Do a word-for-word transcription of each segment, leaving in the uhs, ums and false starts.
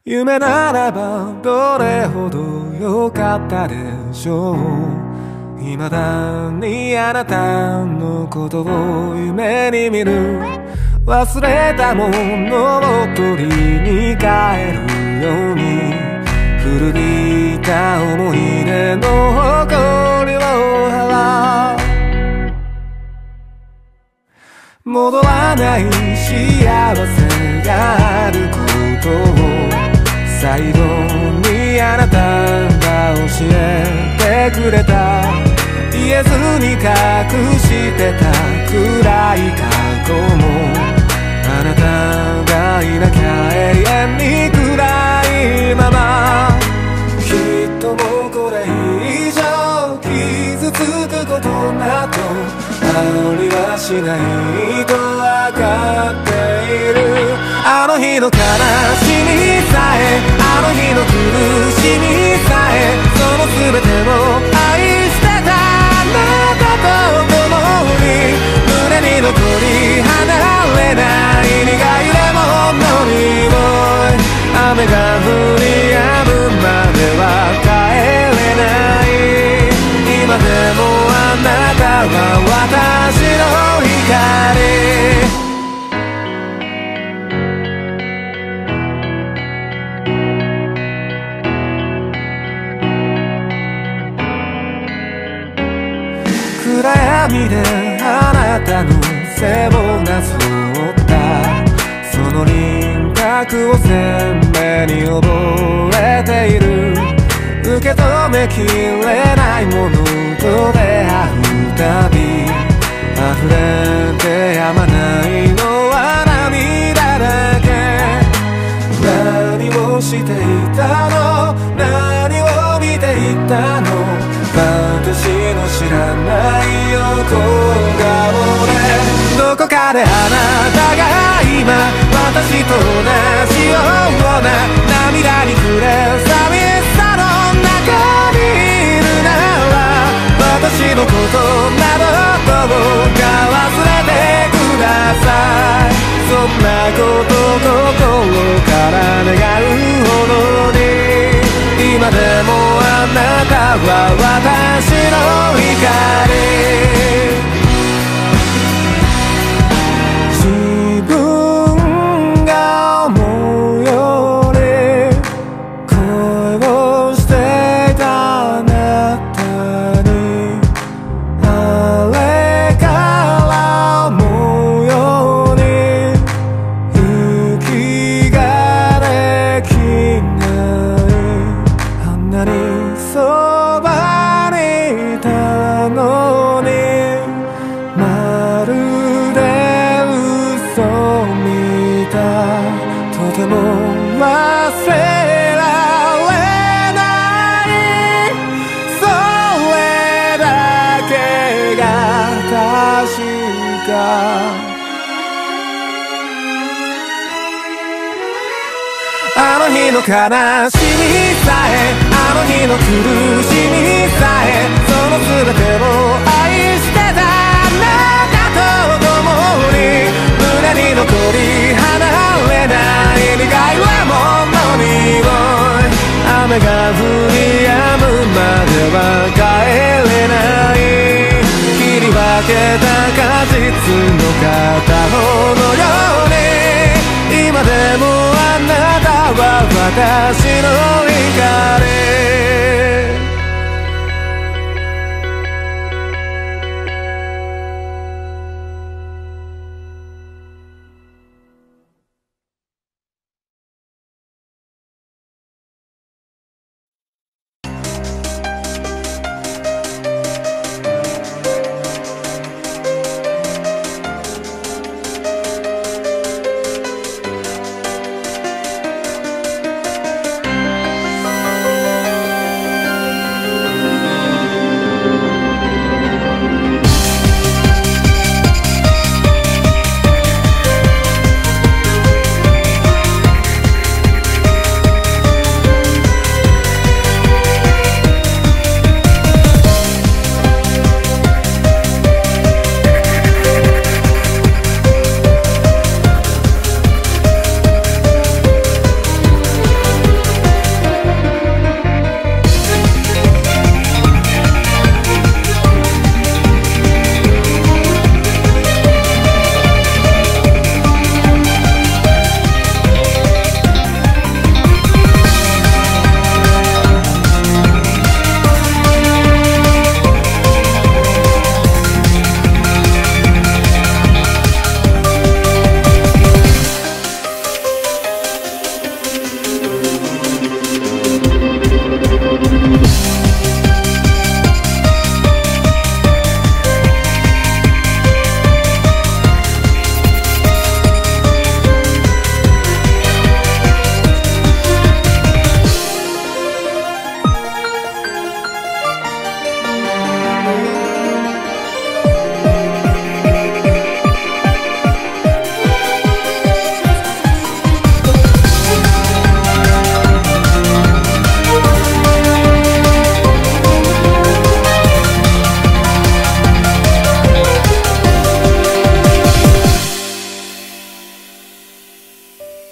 夢ならばどれほど良かったでしょう。未だにあなたのことを夢に見る。忘れたものを取りに帰るように、古びた思い出の誇りを払う。戻らない幸せがあることを最後にあなたが教えてくれた。言えずに隠してた暗い過去も、あなたがいなきゃ永遠に暗いまま。きっともうこれ以上傷つくことなどありはしないとわかっている。あの日の悲しみさえ、あの日の苦しみさえ、その全てを愛してたあなたと共に、胸に残り離れない苦いレモンの匂い。雨が降り止むまでは帰れない。今でもあなたは私の光。暗闇であなたの背をなぞったその輪郭を鮮明に覚えている。受け止めきれないものと出会うたび、溢れてやまないのは涙だけ。何をしていたの、何を見ていたの、私の知らない横顔で。どこかであなたが今私と同じような涙に暮れ寂しさの中にいるなら、私のことなどどうか忘れてください。そんなこと心から願うほどに、今でもあなたは私の光。自分が思うより恋をしていたあなたに、あれから思うように息ができない。あんなにそばにいたのに、まるで嘘みたい。とても忘れられない、それだけが確か。あの日の悲しみさえ、あの日の苦しみさえ、その全てを愛してたあなたと共に、胸に残り離れない苦いレモンの匂い。雨が降り止むまでは帰れない。切り分けた果実の片方のように、今でもあなたは私の光。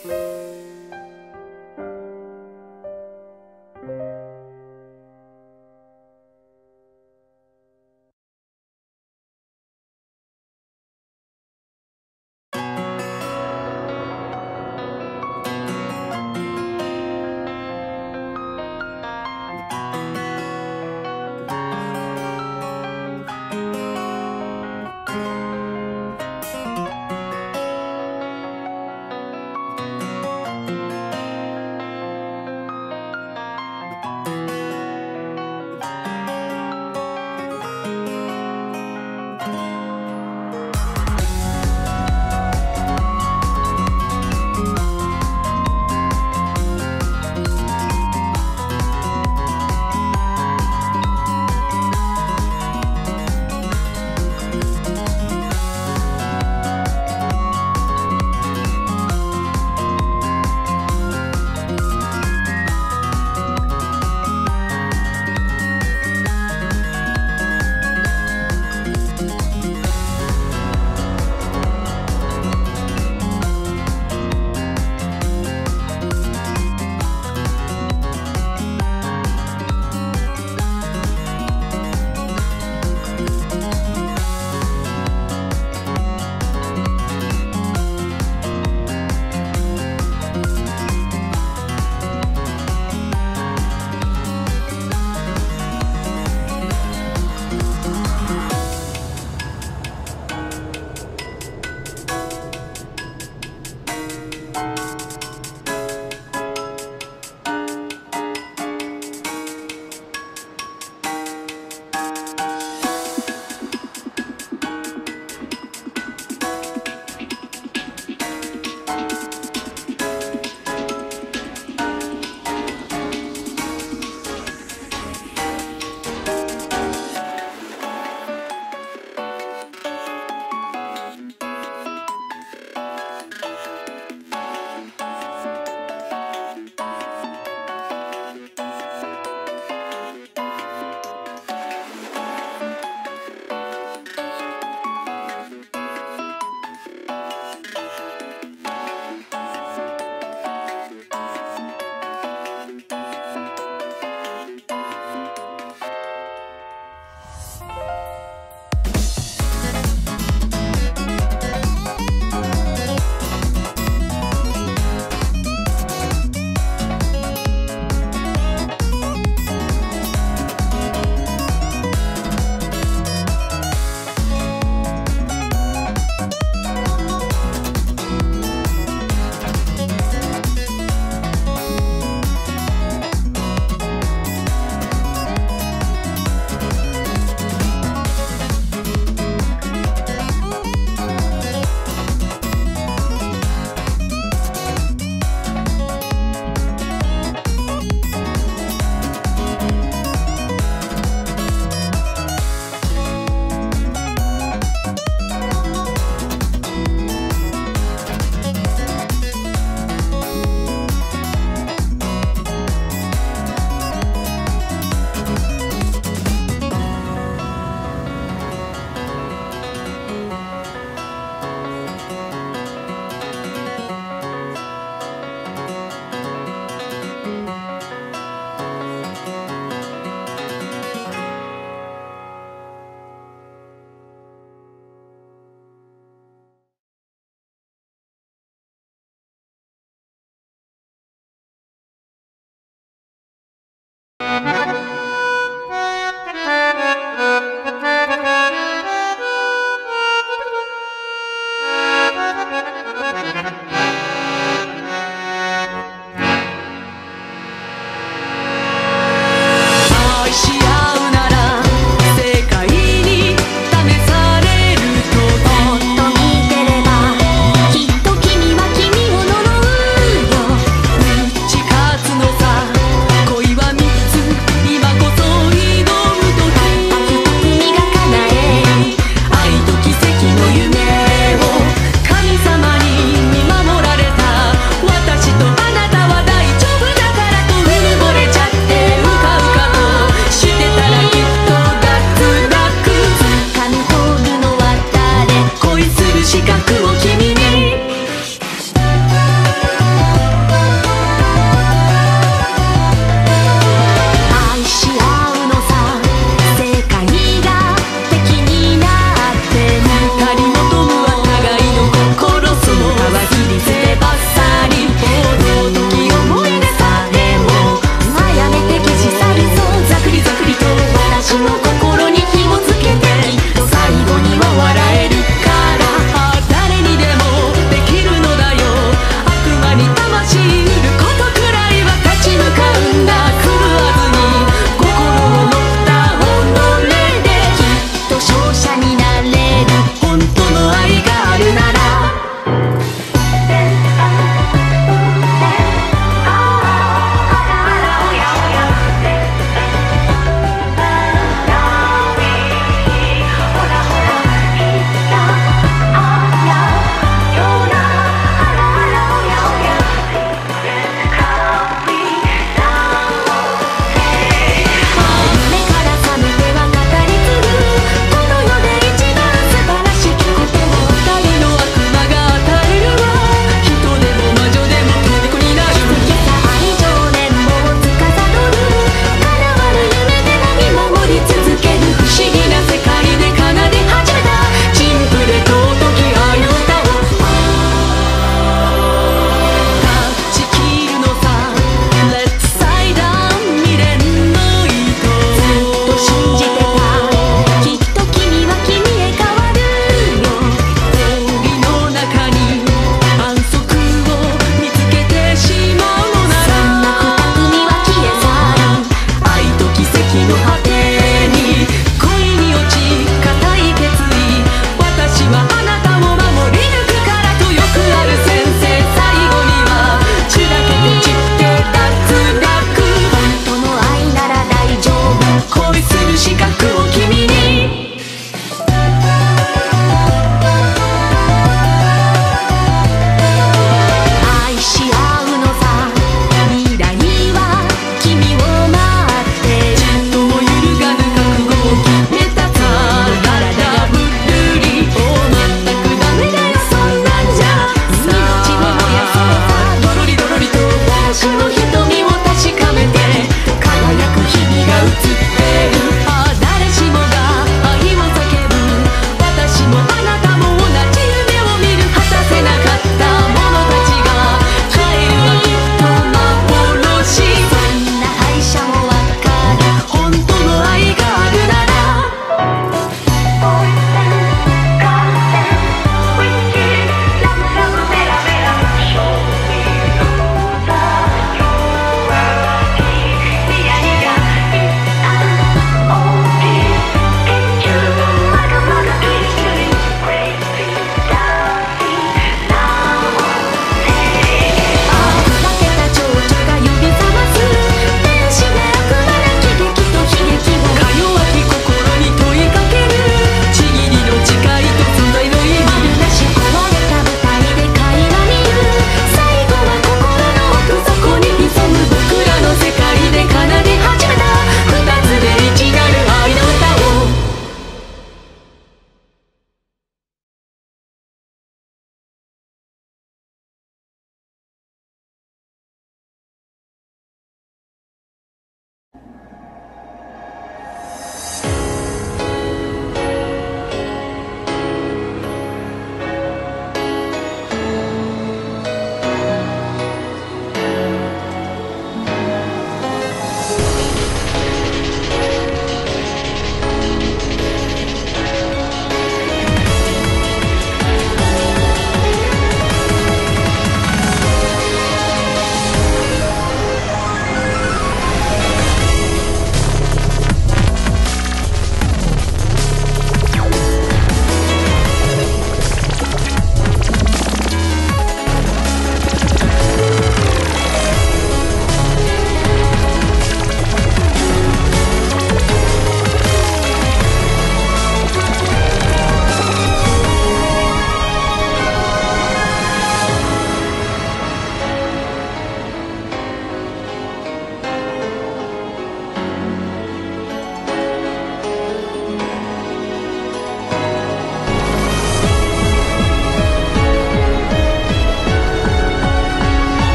「